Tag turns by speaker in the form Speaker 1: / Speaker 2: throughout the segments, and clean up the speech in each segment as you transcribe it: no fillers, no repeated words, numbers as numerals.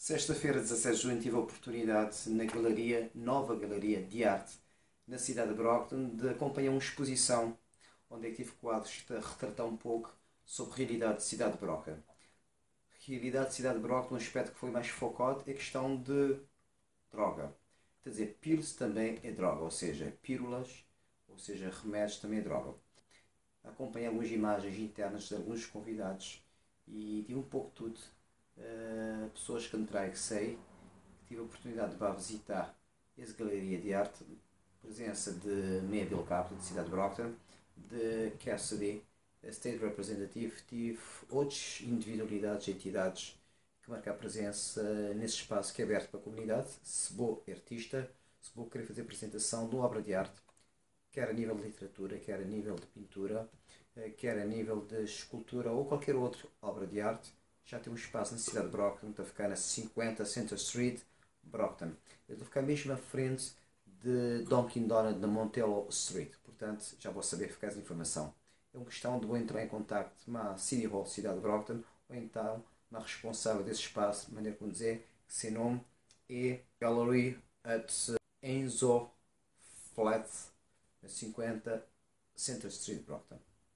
Speaker 1: Sexta-feira, 17 de junho, tive a oportunidade na nova Galeria de Arte, na cidade de Brockton, de acompanhar uma exposição onde é que tive quadros a retratar um pouco sobre a realidade da cidade de Brockton. A realidade da cidade de Brockton, um aspecto que foi mais focado é a questão de droga. Quer dizer, pílulas também é droga, ou seja, pílulas, ou seja, remédios também é droga. Acompanhei algumas imagens internas de alguns convidados e tive um pouco de tudo. Pessoas que entrei que sei, que tive a oportunidade de visitar essa galeria de arte, presença de Bill Capital, de cidade de Brockton, de Cassidy, State Representative, tive outras individualidades e entidades que marcam a presença nesse espaço que é aberto para a comunidade. Se vou artista, se vou querer fazer apresentação de uma obra de arte, quer a nível de literatura, quer a nível de pintura, quer a nível de escultura ou qualquer outra obra de arte, já tem um espaço na cidade de Brockton, está a ficar na 50 Center Street, Brockton. Eu estou a ficar mesmo à frente de Dunkin' Donut na Montello Street, portanto já vou saber ficar essa informação. É uma questão de vou entrar em contato com a City Hall, cidade de Brockton, ou então na responsável desse espaço, de maneira como dizer, que seu nome é Gallery at Enzo Flat, na 50 Center Street, Brockton.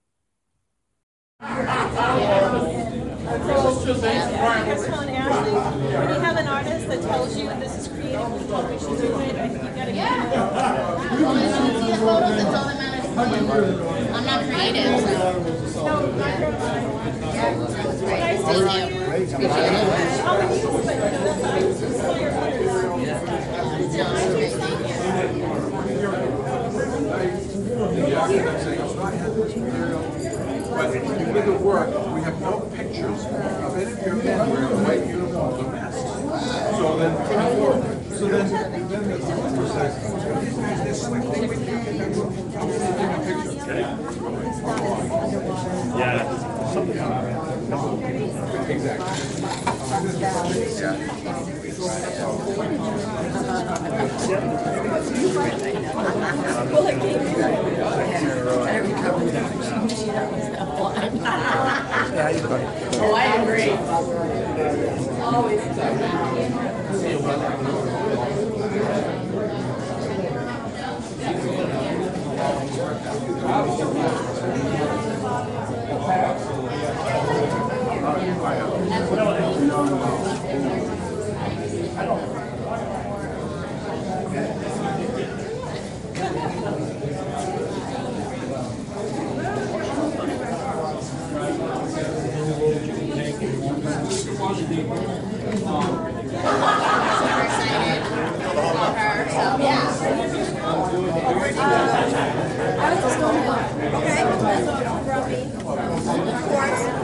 Speaker 2: When you have an artist that tells you this is creatively what we should do it, I think you've got to get it.
Speaker 3: Well, as long as you see the photos, that's all that matters to me. I'm not creative, so.
Speaker 2: No, neither am I.
Speaker 3: Nice to meet you. Appreciate it.
Speaker 2: I'll be you, but that's inspire others.
Speaker 3: Sounds great, thank
Speaker 4: But with the work, we have no pictures of any of your men wearing the white uniforms or masks. So then, the owner says, these guys, they're slick, they can't get that look. I'm going to take a picture.
Speaker 5: Yeah, something like that.
Speaker 4: Exactly.
Speaker 3: Oh, I agree. Always.
Speaker 2: Okay.